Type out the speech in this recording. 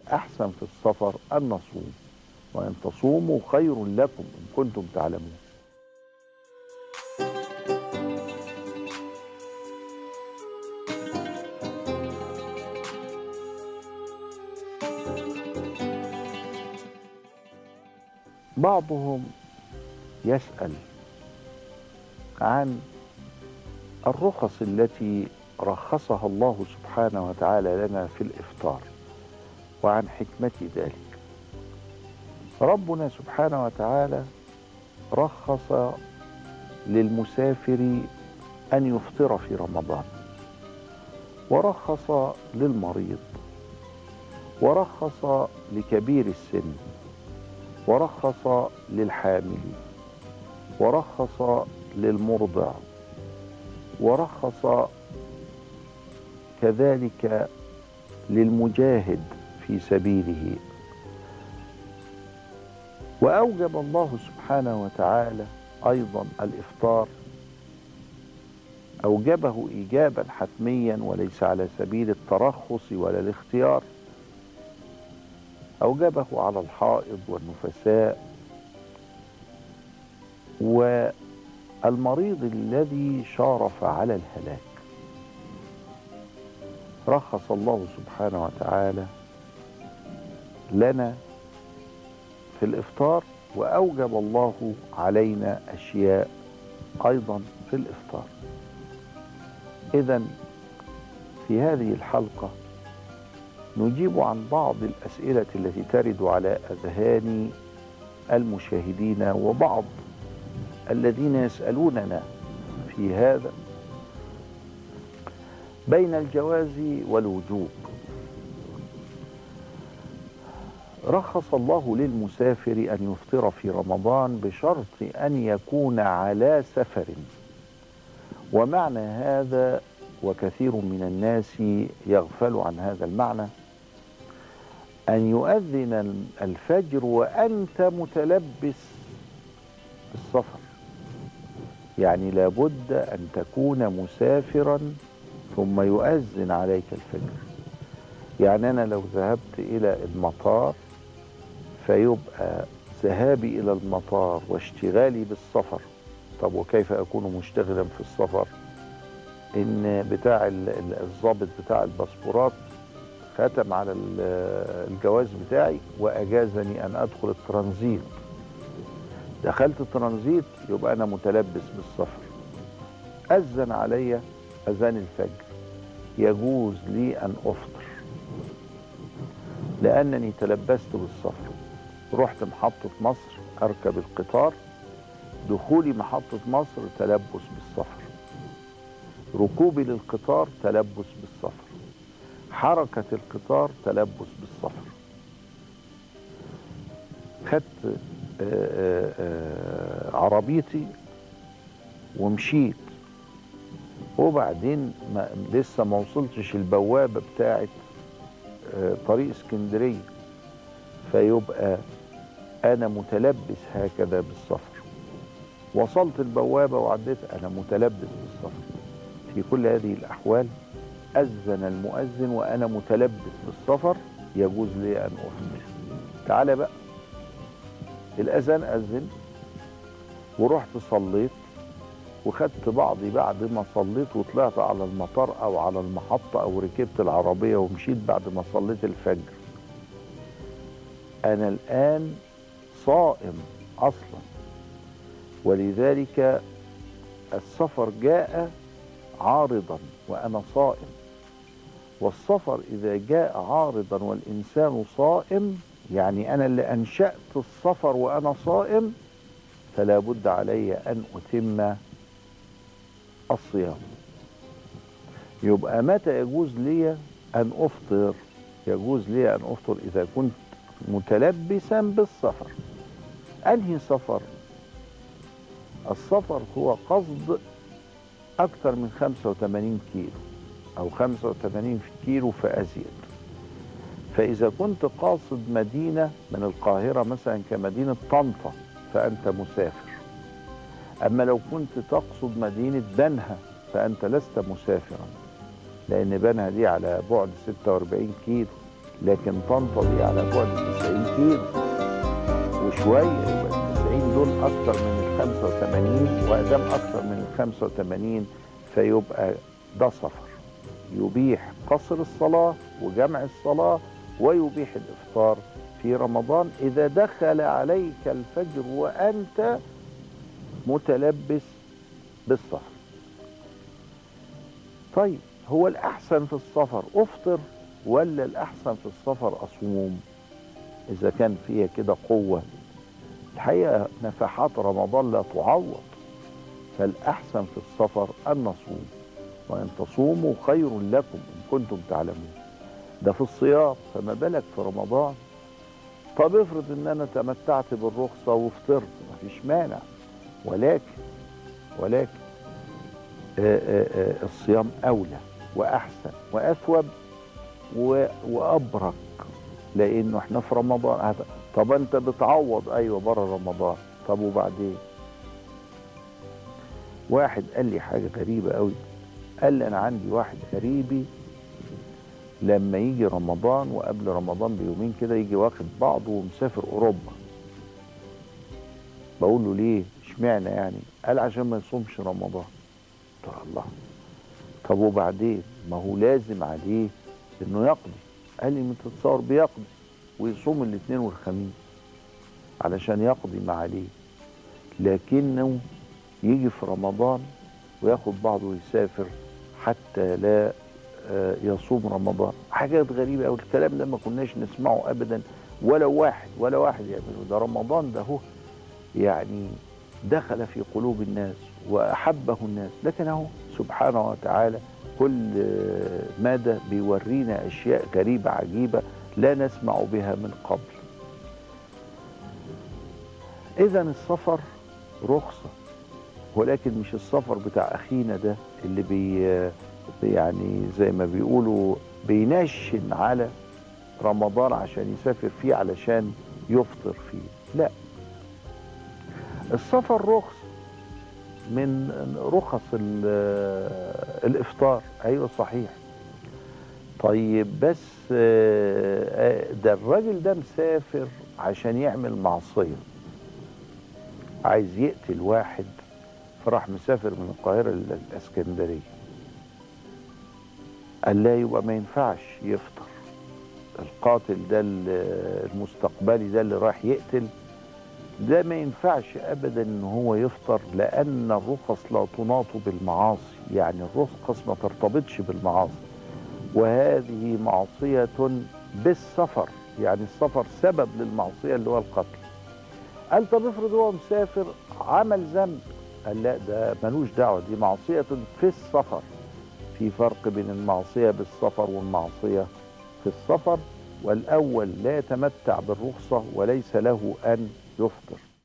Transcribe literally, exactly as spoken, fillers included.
الأحسن في السفر أن نصوم، وأن تصوموا خير لكم إن كنتم تعلمون. بعضهم يسأل عن الرخص التي رخصها الله سبحانه وتعالى لنا في الإفطار وعن حكمة ذلك. ربنا سبحانه وتعالى رخص للمسافر أن يفطر في رمضان، ورخص للمريض، ورخص لكبير السن، ورخص للحامل، ورخص للمرضع، ورخص كذلك للمجاهد في سبيله. وأوجب الله سبحانه وتعالى أيضا الإفطار، أوجبه إيجابا حتميا وليس على سبيل الترخص ولا الاختيار. أوجبه على الحائض والنفساء والمريض الذي شارف على الهلاك. رخص الله سبحانه وتعالى لنا في الإفطار، وأوجب الله علينا أشياء أيضا في الإفطار. إذن في هذه الحلقة نجيب عن بعض الأسئلة التي ترد على أذهان المشاهدين وبعض الذين يسألوننا في هذا بين الجواز والوجوب. رخص الله للمسافر أن يفطر في رمضان بشرط أن يكون على سفر. ومعنى هذا، وكثير من الناس يغفل عن هذا المعنى، أن يؤذن الفجر وأنت متلبس بالسفر. يعني لابد أن تكون مسافرا ثم يؤذن عليك الفجر. يعني أنا لو ذهبت إلى المطار فيبقى ذهابي إلى المطار واشتغالي بالسفر. طب وكيف أكون مشتغلا في السفر؟ إن بتاع الضابط بتاع الباسبورات ختم على الجواز بتاعي وأجازني أن أدخل الترانزيت. دخلت الترانزيت يبقى أنا متلبس بالسفر. أذن علي أذان الفجر، يجوز لي أن أفطر لأنني تلبست بالسفر. رحت محطة مصر أركب القطار، دخولي محطة مصر تلبس بالسفر، ركوبي للقطار تلبس بالسفر، حركة القطار تلبس بالسفر. خدت عربيتي ومشيت، وبعدين ما لسه ما وصلتش البوابة بتاعت طريق اسكندرية، فيبقى أنا متلبس هكذا بالسفر. وصلت البوابة وعديت، أنا متلبس بالسفر. في كل هذه الأحوال أذن المؤذن وأنا متلبس بالسفر، يجوز لي أن أفطر. تعالى بقى، الأذان أذن ورحت صليت وخدت بعضي بعد ما صليت وطلعت على المطار أو على المحطة أو ركبت العربية ومشيت بعد ما صليت الفجر. أنا الآن صائم أصلا، ولذلك السفر جاء عارضا وأنا صائم. والسفر إذا جاء عارضا والإنسان صائم، يعني أنا اللي أنشأت السفر وأنا صائم، فلا بد علي أن أتم الصيام. يبقى متى يجوز لي أن أفطر؟ يجوز لي أن أفطر إذا كنت متلبسا بالسفر. أنهي سفر؟ السفر هو قصد أكثر من خمسة وثمانين كيلو أو خمسة وثمانين كيلو فأزيد. فإذا كنت قاصد مدينة من القاهرة مثلا كمدينة طنطا فأنت مسافر. أما لو كنت تقصد مدينة بنها فأنت لست مسافرا، لأن بنها دي على بعد ستة وأربعين كيلو، لكن طنطا دي على بعد تسعين كيلو وشويه، يبقى ال تسعين دول اكتر من ال خمسة وثمانين، وادام اكتر من ال خمسة وثمانين فيبقى ده سفر يبيح قصر الصلاه وجمع الصلاه ويبيح الافطار في رمضان اذا دخل عليك الفجر وانت متلبس بالسفر. طيب هو الأحسن في السفر أفطر ولا الأحسن في السفر أصوم؟ إذا كان فيها كده قوة. الحقيقة نفحات رمضان لا تعوض، فالأحسن في السفر أن نصوم، وأن تصوموا خير لكم إن كنتم تعلمون. ده في الصيام، فما بالك في رمضان؟ طب افرض إن أنا تمتعت بالرخصة وفطرت، مفيش مانع، ولكن ولكن آآ آآ الصيام أولى وأحسن وأثوب وأبرك، لأنه احنا في رمضان. طب أنت بتعوض أيوة بره رمضان، طب وبعدين؟ واحد قال لي حاجة غريبة قوي، قال لي أنا عندي واحد قريبي لما يجي رمضان وقبل رمضان بيومين كده يجي واخد بعضه ومسافر أوروبا. بقول له ليه؟ اشمعنى يعني؟ قال عشان ما يصومش رمضان. قلت له الله، طب وبعدين؟ ما هو لازم عليه انه يقضي. قال لي متتصور بيقضي ويصوم الاثنين والخميس علشان يقضي ما عليه، لكنه يجي في رمضان وياخد بعضه ويسافر حتى لا يصوم رمضان. حاجات غريبة أوي، الكلام ده ما كناش نسمعه أبدا، ولا واحد ولا واحد يعمله. ده رمضان ده هو يعني دخل في قلوب الناس وأحبه الناس، لكن اهو سبحانه وتعالى كل مدى بيورينا أشياء غريبة عجيبة لا نسمع بها من قبل. إذا السفر رخصة، ولكن مش السفر بتاع أخينا ده اللي بي يعني زي ما بيقولوا بينشن على رمضان عشان يسافر فيه علشان يفطر فيه. لا، السفر رخص من رخص الإفطار. أيوة صحيح. طيب بس ده الراجل ده مسافر عشان يعمل معصية، عايز يقتل واحد، فراح مسافر من القاهرة للإسكندرية. قال لا، يبقى ما ينفعش يفطر. القاتل ده المستقبلي ده اللي راح يقتل ده ما ينفعش ابدا ان هو يفطر، لان الرخص لا تناط بالمعاصي، يعني الرخص ما ترتبطش بالمعاصي، وهذه معصية بالسفر، يعني السفر سبب للمعصية اللي هو القتل. قال طب افرض هو مسافر عمل ذنب، قال لا، ده ملوش دعوة، دي معصية في السفر. في فرق بين المعصية بالسفر والمعصية في السفر، والأول لا يتمتع بالرخصة وليس له أن يفطر.